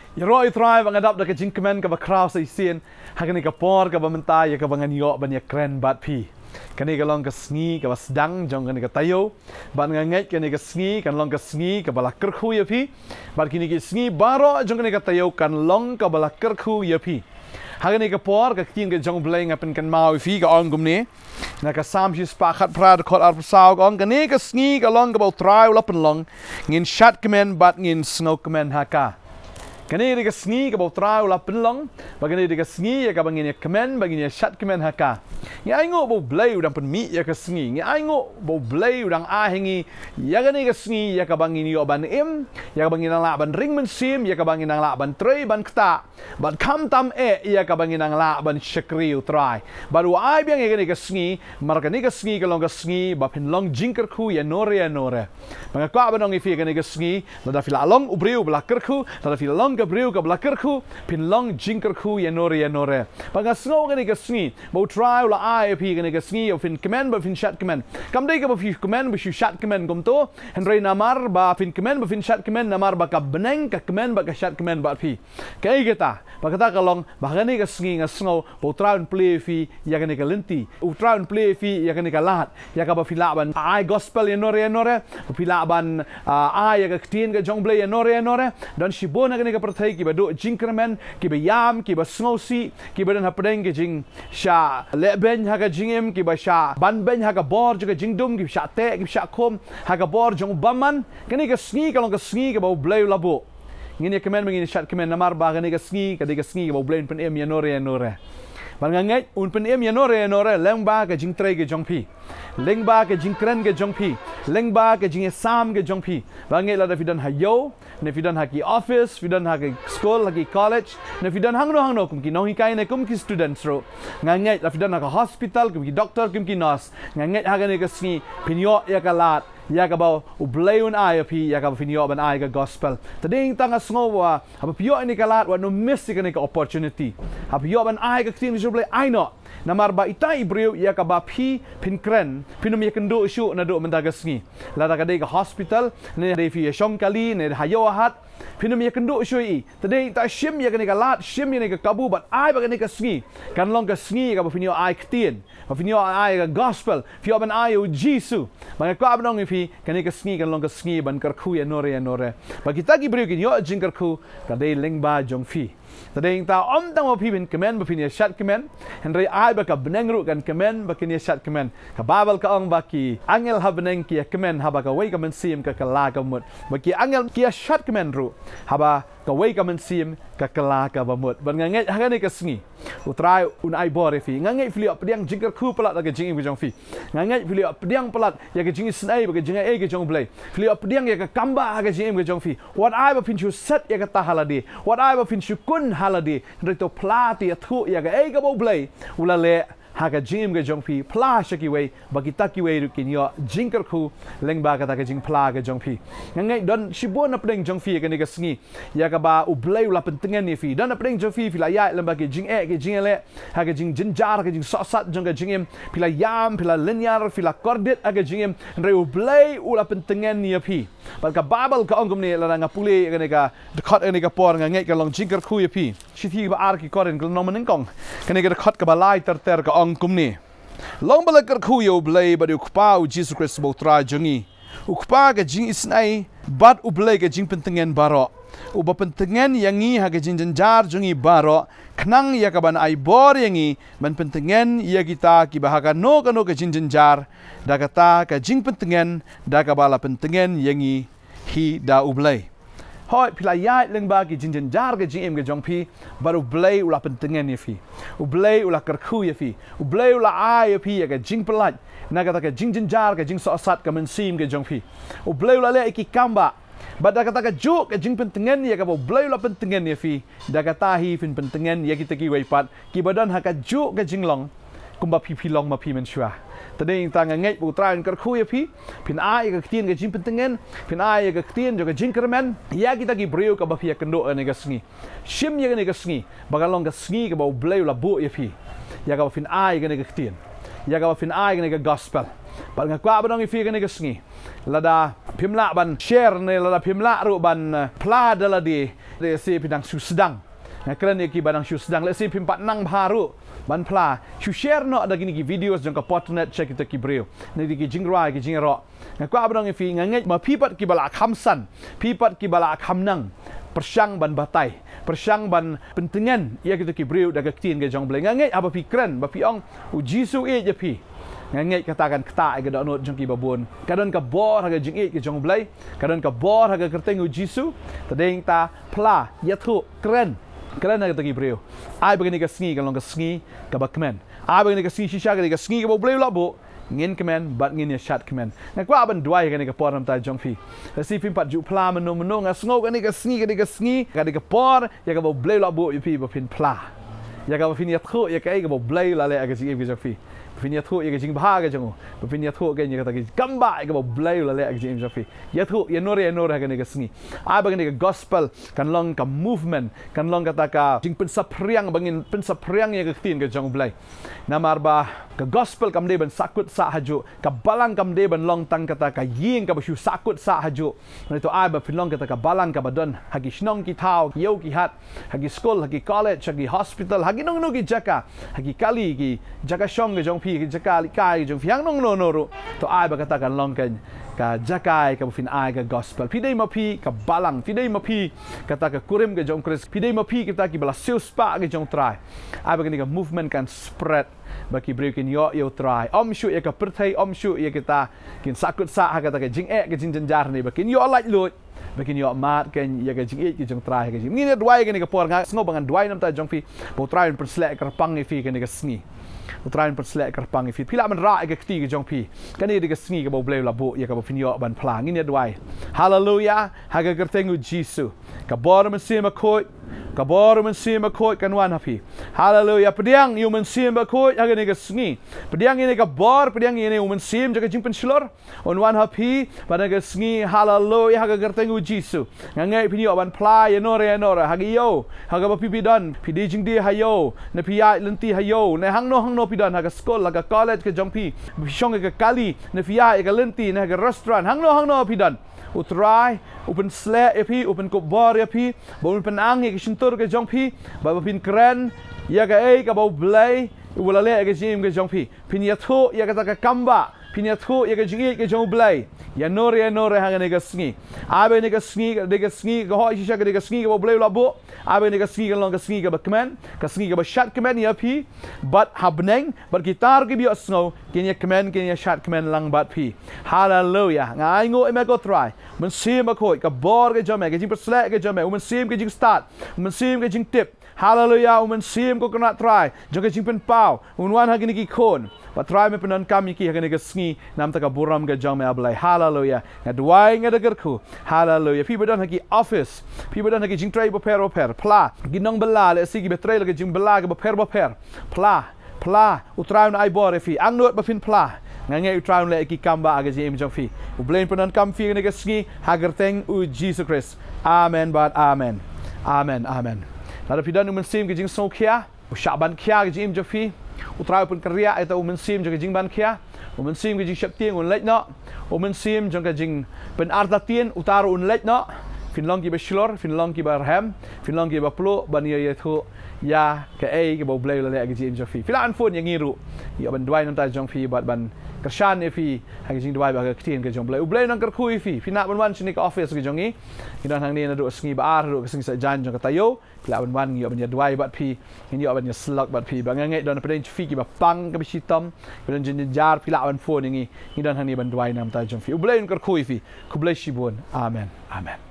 Roi try bangadap da kajing kemen ka bakraw sa isin hagani ka por ka bantei ka bangan yo ban ya kren bat pi kani ka long ka sngi ka basdang jong kani ka tayo ban ngangai kani ka sngi kan long ka sngi ka balakar khu ya pi ban kini ki sngi baro jong kani ka tayo kan long ka balakar khu ya pi hagani ka por ka tin ka jong Blei ngapen kan mau fi ka ong gumne na ka sam shi spa khat prad khot ar sao ong kani ka sngi ka long ka bau try lapen long ngin shat kemen bat ngin snow kemen haka kani dia sngi ka bau try la penlong bagani dia sngi ya ka bangin ya kemen bagin ya shat kemen haka ngi ai ngo bau Blei udang pen mi ya ka sngi ngi ai ngo bau Blei udang a hengi ya gani ka sngi ya ka bangin yo ban im ya ka bangin la ban ring men sim ya ka bangin la ban trei ban kta ban kam tam ya ka bangin la ban shakri try baru ai biang ya gani ka sngi mar gani ka sngi ka long ka sngi ba penlong jingker khu ya nore banga ka banong ifi gani ka sngi la da fila long ubriu bla kerku la da fila long Gabriel ka belakar ku pinlong jingker ku ya nore banga snow gani ka sngi bo try la ai pi gani ka sngi of in command ba fin shat command kam dai ka ba fi command ba shu shat command gum to henry namar ba fin command ba fin shat command namar ba ka beneng ka command ba ka shat command ba fi kai kita ba kata ka long ba gani ka sngi nga snow bo try play fi ya gani ka lynti u try play fi ya gani ka lat ya ka ba fi la ban ai gospel ya nore fi la ban ai ya ka tin ka jong Blei ya nore dan shibona gani ka perthai ki ba do jingkermen ki ba yam ki ba snowsi ki ba dan hapdeng ki jing sha leben ha ka jingem ki ba sha ban ben ha ka bor juga jingdum ki sha te ki sha khom ha ka bor jong baman kani ka sngi ka long ka sngi ka ba Blei labo ngini kemen ngini shat kemen namar ba kani ka sngi ka ba Blei pen em ya nore ban ngai un pen em ya nore leng ba ka jing trei ke jong pi leng ba ka jing kren ke jong pi leng ba ka jing sam ke jong pi ba ngai la da fidan hayo ne fidan haki office fidan haki school haki college ne fidan hangno kum ki nong kai ne kum ki students ro ngai la fidan haka hospital kum ki doctor kum ki nurse ngai ha ne ka sngi pinyo ya ka lat ya ka ba u Blei un ai pi ya ka finyo ban ai ka gospel tading tanga sngowa ha pio ni ka lat wa no miss ka ne ka opportunity ha pio ban ai ka tin Blei ai no namar ba itai brio ya ka ba pi pin kren pinum ya kendo shu na do mendaga sngi la da ka de ka hospital ne de fi shong kali ne hayo hat pinum ya kendo shu i tading ta shim ya ka ne ka lat shim ya ne ka kabu bat ai ba ka ne ka sngi kan long ka sngi ka ba finyo ai ktin ba finyo ai ka gospel fio ban ai u jisu ba ka ba nong fi kani ka sngi kan long ka sngi ban kar khu ya nore ba kita ki brio ki yo jing kar khu ka de leng ba jong fi tading ta om tang pi bin kemen ba fin ya shat kemen henry ai ba ka beneng ru kan kemen ba kin ya shat kemen ka babal ka ong ba ki angel ha beneng ki ya kemen ha ba ka wei ka men sim ka kala ka mut ba ki angel ki ya shat kemen ru ha ba ka wei ka men sim ka kala ka ba mut ban ngai ha ni ka sngi utrai un ai bore fi ngai fili op diang jingker khu pelat ka jing bi jong fi ngai fili op diang pelat ya ka jing snai ba ka jing ai ka jong Blei fili op diang ya ka kamba ka jing ka jong fi what I ba fin chu set ya ka ta haladi what I ba fin chu kun haladi rito plati athu ya ga ei ka bo Blei ulale ha ka jing ka jong fi pla shaki wei ba kita ki wei rukin yo jingker khu leng ba ka ta ka jing pla ka jong fi ngai don shibon apdeng jong fi ka ni ka sngi ya ka ba u Blei ula pentengan ni fi don apdeng jong fi la ya lem ba ki jing e ki jing le ha ka jing jinjar ka jing sosat jong ka jing em pila yam pila linear pila kordit aga jing em re u Blei ula pentengan ni fi ba ka babal ka ongum ni la nga pule ka ni ka khot ni ka por ngai ka long jingker khu ya fi shithi ba ar ki koren ka nom nen kong ka ni ka khot ka ba lai ter ka ong kum ni long balakar khu yo Blei ba u khpa u Jesus Christ bo tra jongi u khpa ka jing isnai bat u Blei ka jing pentengan baro u ba pentengan yangi ha ka jing janjar jongi baro knang ya ka ban ai bor yangi ban pentengan ya kita ki ba ka no ka jing janjar da kata ka jing pentengan da ka bala pentengan yangi hi da u Blei hoi pila ya leng ba ki jing janjar ka jing em ka jong pi baru Blei ula pentengan ni fi u Blei ula karkhu ya fi u Blei ula ai ya fi ya ka jing pelat na kata ka jing janjar ka jing sosat ka men sim ka jong pi u Blei ula le ki kamba Bada kata ka juk jing pentengan ya ka bo Blei ula pentengan ya fi da kata hi fin pentengan ya kita ki wei pat ki badan ha ka juk ka jing long kumba pi long ma pi men shua tading tang ngai bu tran kar khu ya fi pin ai ka tin ka jing pentengan pin ai ka tin jo ka jing kermen ya kita ki brio ka ba fi ka ndo ne ka sngi shim ya ne ka sngi ba ka long ka sngi ka bo Blei ula bu ya fi ya ka fin ai ka ne ka tin ya ka fin ai ni ka gospel ban nga kwa ban ngi fi ka ni ka sngi lada phimla ban share ne lada phimla ru ban pla dala di si pidang su sedang nga kren ki banang su sedang le si phimpat nang baru ban pla su share no ada gini ki videos jong ka Potternet check kita ki breu ni di ki jingrai ki jingro nga kwa ban ngi fi nga ngai ma phipat ki bala kham san phipat ki bala kham nang persang ban batai persang ban pentingan ia kita ki breu daga tin ke jong Blei ngai apa pi kren ba pi ong u jisu e je pi ngai katakan kata ke dak not jong ki babon kadon ka bor haga jing e ke jong Blei kadon ka bor haga kerteng u jisu tadeng ta pla ya thu kren kerana kita ki breu ai begini ka sngi ka long ka sngi ka bakmen ai begini ka sngi shisha ka sngi ka Blei labo ngin kemen bat ngin ya shat kemen nga kwa ban duai ka ni ka por nam ta jong fi si phim pat ju pla meno nga sngo ka ni ka sngi ka ni ka por ya ka Blei labo yu pi ba pin pla ya ka fin ya thu ya ka ai ka Blei la le ka ji ka jong fi fin ya thu ya ka jing ba ka jong fin ya thu ka ni ka ta ki gamba ka Blei la le ka ji jong fi ya thu ya nore ka ni ka sngi ai ba ka ni ka gospel kan long ka movement kan long ka ta ka jing pen sapriang bangin pen sapriang ya ka tin ka jong Blei namar ba ka gospel kam de ban sakut sa haju ka balang kam de ban long tang kata ka ying ka bashu sakut sa haju ni to ai ba filong kata ka balang ka badon hagi Shillong ki thau yo ki hat hagi school hagi college hagi hospital hagi nong no ki jaka hagi kali ki jaka shong ge jong pi ki jaka li kai jong fiang nong no no ru to ai ba kata kan long kan ka jakai ka fin ai ka gospel pidai ma pi ka balang pidai ma pi kata ka kurim ke jong Chris pidai ma pi kita ki bala spa ke jong try ai ba ka movement kan spread baki breaking yo try om shu ya ka perthai om shu ya kita kin sakut sa ha kata ka jing ke jing janjar ni bakin yo like lut bakin yo mat kan ya ka jing ki jong try ka jing ni dwai ka ni ka por nga sngo bangan dwai nam ta jong pi bo try per slek ka pang ni fi ka ni ka sngi utrain per slek ka pang fi pila man ra ka kti ka jong pi ka ni ka sngi ka bo Blei la bo ya ka bo fin yo ban plang ni dwai hallelujah ha ka kertengu jisu ka bor man sim ko ka bor man sim ko kan wan hapi hallelujah pediang you man sim ko ha ka ni ka sngi pediang ni ka bor pediang ni man sim ja ka jing pen slor on wan hapi pada ka sngi hallelujah ha ka kertengu jisu ngai fin yo ban plie no re ha gi yo ha ka ba pi don pi di jing di ha yo na pi ya lynti ha yo na hang no pidan ha ka school ha ka college ka jong pi shong ka kali na fia ka lynti na ka restaurant hang no pidan utrai open slek ya pi open Khubor ya pi bo penang ya ka shintur ka jong pi ba pin kren ya ka ai ka bo Blei wala le ka jim ka jong pi pin ya thu ya ka kamba pin ya thu ya ka jing ka jong Blei ya nore ha ka ni ka sngi abe ni ka sngi ka ho shisha ka ni ka sngi ka bo Blei la bo abe ni ka sngi ka long ka sngi ka ba kemen ka sngi ka ba shat kemen ya pi but habneng but gitar ki bi snow kin ya kemen kin ya shat kemen lang bat pi hallelujah ngai ngo me ko try men sim ba khoi ka bor ka jome ka jing slek ka jome men sim ka jing start men sim ka jing tip hallelujah men sim ko kana try jo ka jing pen pau wan ha ki ni ki khon but try me penon kam ki ha ni ka sngi nam ta ka buram ka jome Blei hallelujah nga dwai nga dagar khu hallelujah pi badon ha ki office pi badon ha ki jing try bo per pla ginong bela le si ki betrayal ka jing bela ka bo per pla utraun ai bor fi ang not ba fin pla ngai utraun le ki kamba aga jim jong fi u Blei penon kam fi ni ka sngi hagerteng u Jesus Christ amen but amen lada pi dan men sim ki jing so khia u shaban khia ka jim jong fi utraun pun karya eta u men sim jong jing ban khia u men sim ki jing shap tieng un lek no u men sim jong ka jing pen arta tien utaru un lek no fin long ki ba shlor fin long ki ba ham fin long ki ba plo ban ye thu ya ka ai ke bo Blei la le ka jim jong fi fila an phone yang ngiru ya ban dwai nam ta jong fi bat ban kershan e fi ha ka jing dwai ba ka tien ka jong Blei u Blei nang kar khui fi fina ban wan chini ka office ka jong ni kidan hang ni na do sngi ba ar do ka sing sa jan jong ka tayo fila ban wan yo ban ya dwai bat fi ni yo ban ya slok bat fi ba ngai don pen fi ki ba pang ka bi sitom ban jin jar fila ban phone ni kidan hang ni ban dwai nam ta jong fi u Blei nang kar khui fi ku Blei shibon amen